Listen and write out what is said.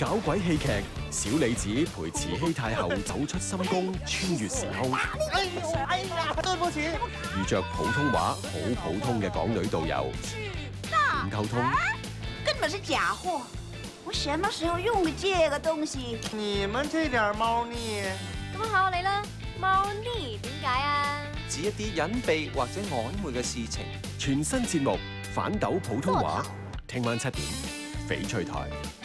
搞鬼戲劇，小李子陪慈禧太后走出深宮，穿越時空。 哎呀，對不起。 遇着普通話好普通嘅港女導遊，點溝通？ 根本是假貨！我什麼時候用過這個東西？ 你們這點貓膩。 咁考下你啦，貓膩點解啊？ 指一啲隱秘或者曖昧嘅事情。 全新節目《反斗普通話》，聽晚7點，翡翠台。